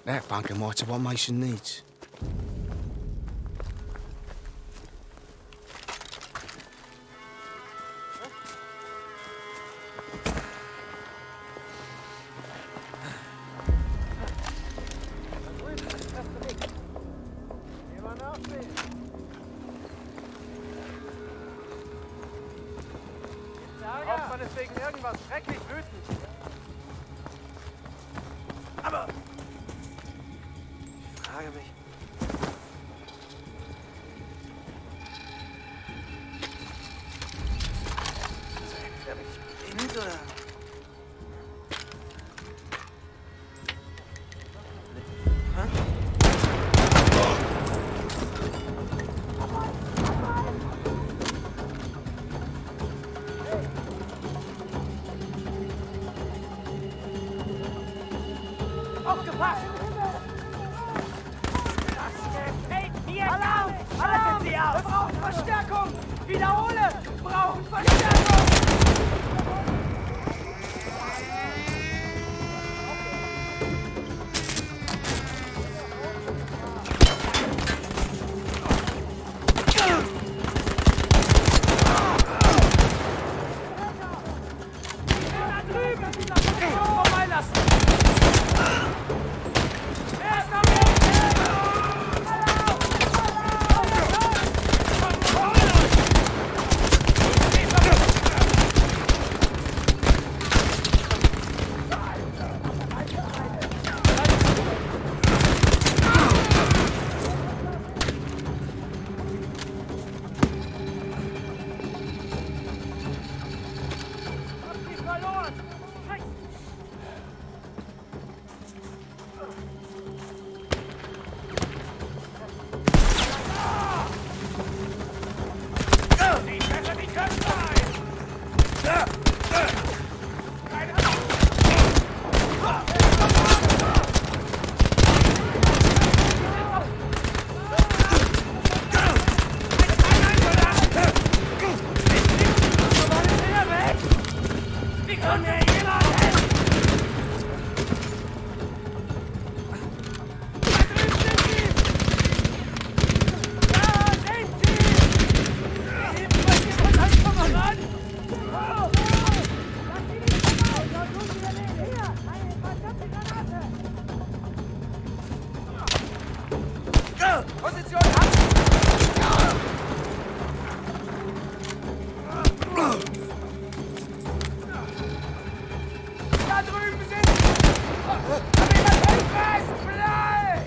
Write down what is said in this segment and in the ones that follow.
That bunker might have what Mason needs. Auch man ist wegen irgendwas schrecklich wütend. Aber ich frage mich. Also entweder bin ich blind oder. Aufgepasst! Das gefällt mir! Alarm! Halten Sie auf! Wir brauchen Verstärkung! Wiederhole! Wir brauchen Verstärkung! Da drüben! Vorbeilassen! Position ab! Da drüben sind! Aber jemand hilft! Vielleicht!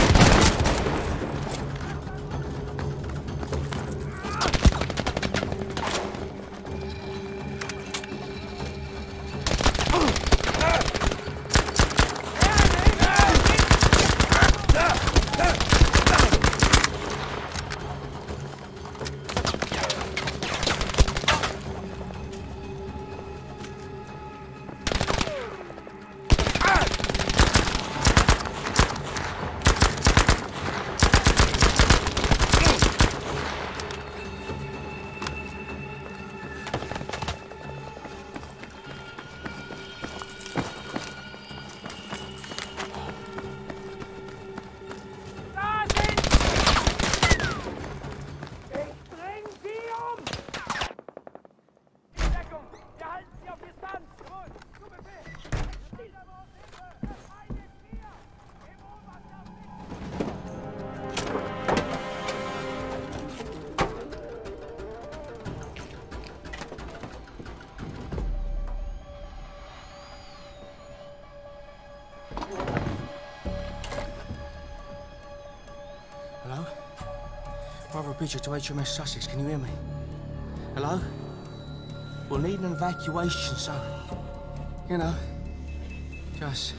Hello? Brother Bridger to HMS Sussex, can you hear me? Hello? We'll need an evacuation, so, you know, just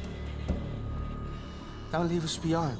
don't leave us behind.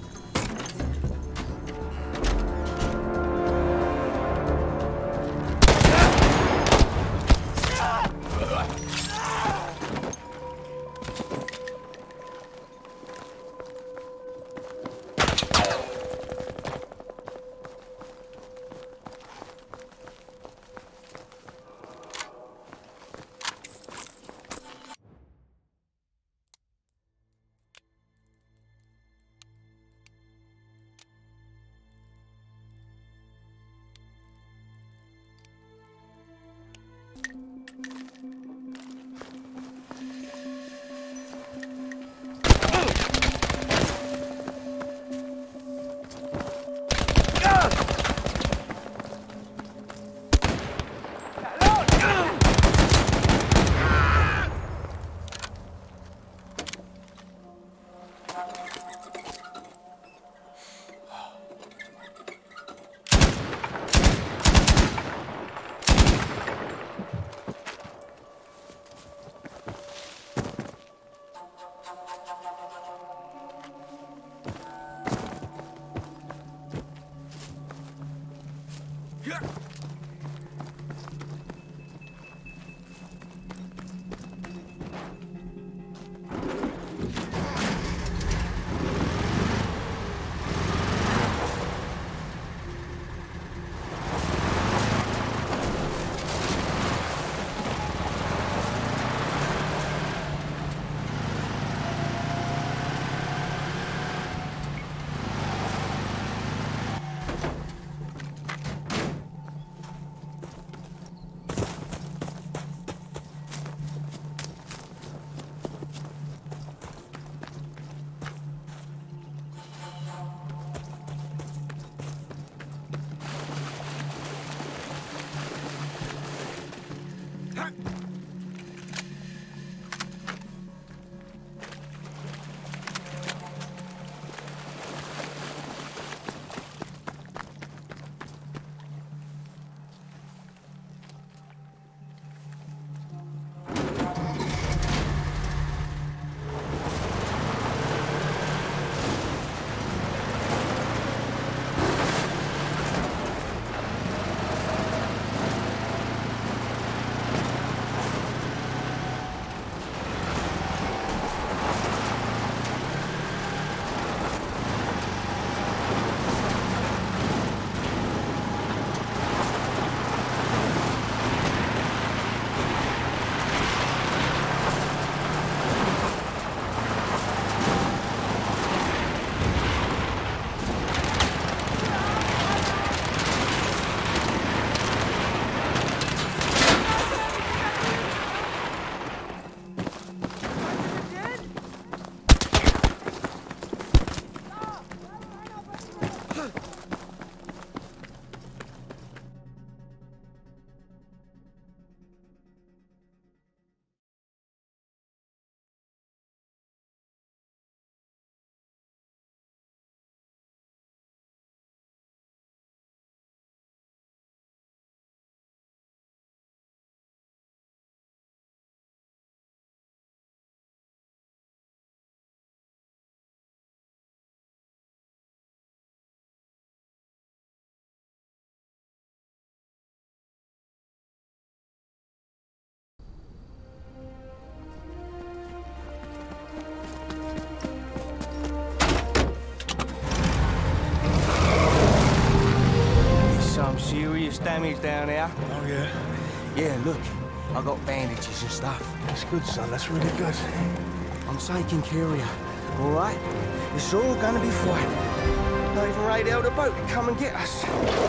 Serious damage down there. Oh, yeah? Yeah, look. I got bandages and stuff. That's good, son. That's really good. I'm taking care of you, all right? It's all gonna be fine. Not even radioed a boat to come and get us.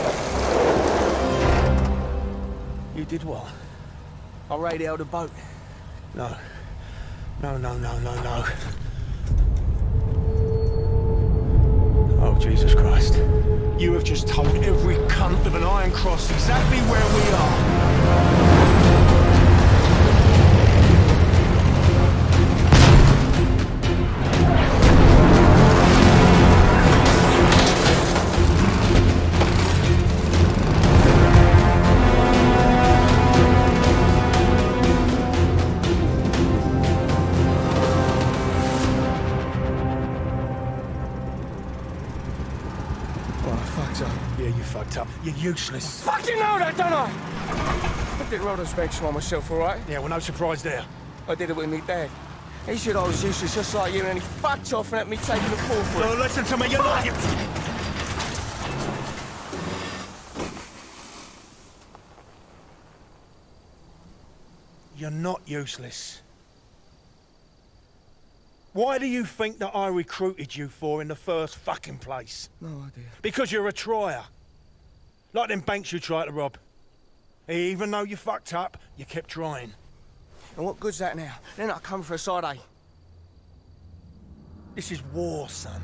You did what? I radioed a boat. No. No, no, no, no, no. Oh, Jesus Christ. You have just told every cunt with an iron cross exactly where we are. Yeah, you fucked up. You're useless. Fucking know that, don't I? I did roll those bags for myself, all right? Yeah, well, no surprise there. I did it with me dad. He said I was useless just like you, and then he fucked off and let me take the fall for No, it. listen to me, you're not... You're not useless. Why do you think that I recruited you for in the first fucking place? No idea. Because you're a trier. Like them banks you tried to rob. Even though you fucked up, you kept trying. And what good's that now? Then I come for a side, eh? This is war, son.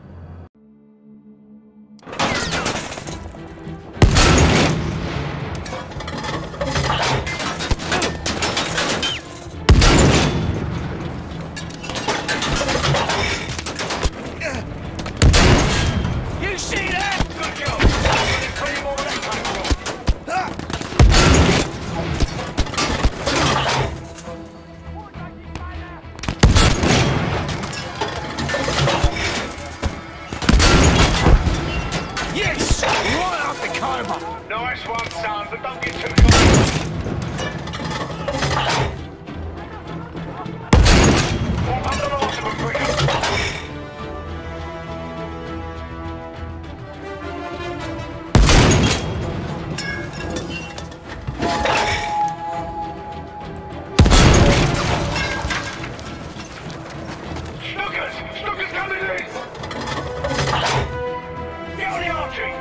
You see that? Good job. Tell you more where that came from. one, son, but don't get too close. Walk up the last of them quicker. Stuckers coming in! Get on the archie!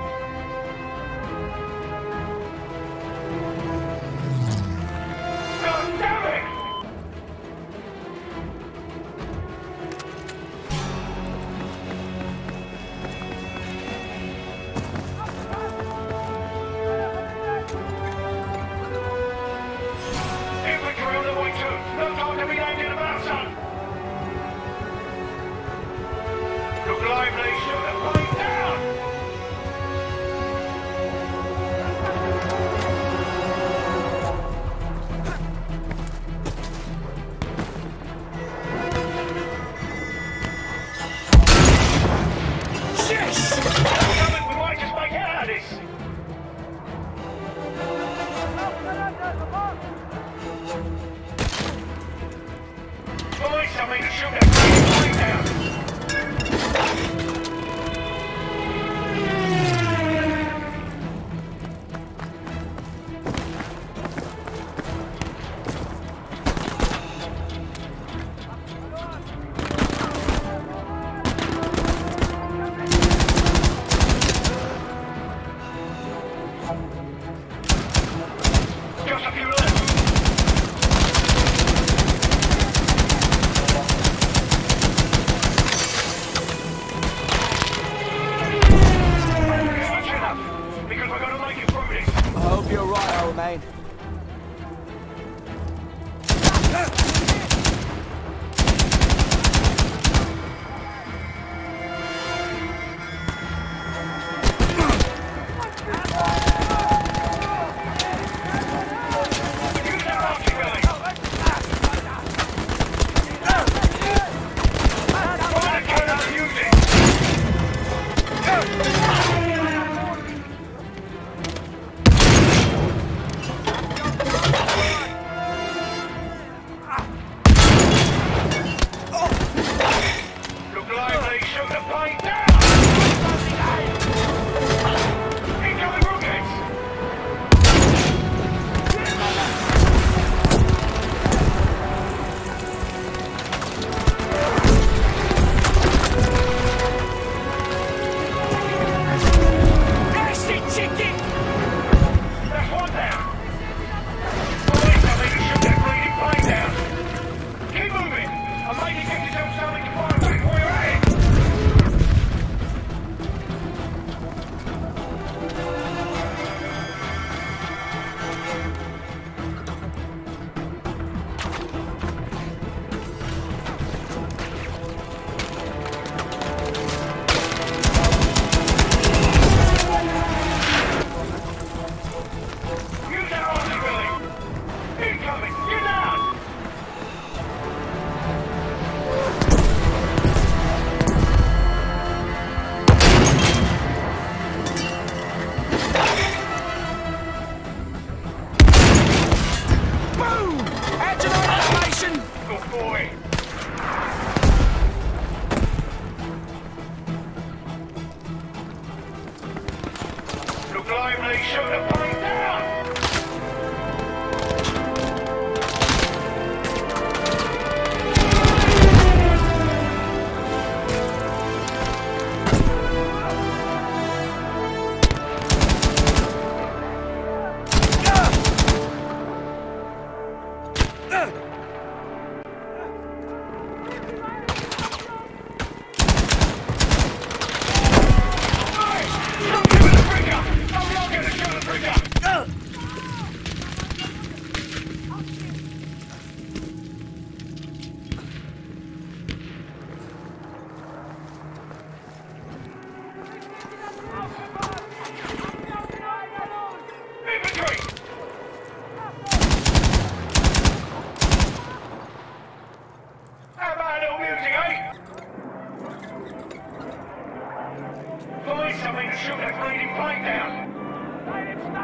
God damn it! Infantry on the way too! No time to be hanging about, son! Look lively, shoot the plane down! Yes! We might just make it out of this! Find something to shoot that plane down! Just a few left. Chin up, because we're gonna make it through this. I hope you're right, old man. Use that archie belly. Find a cannon and use it.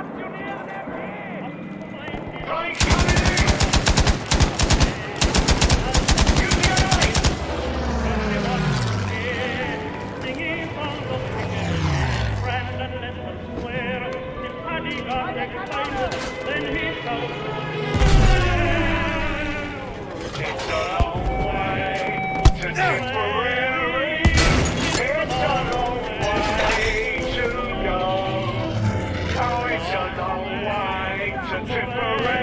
Tipperary.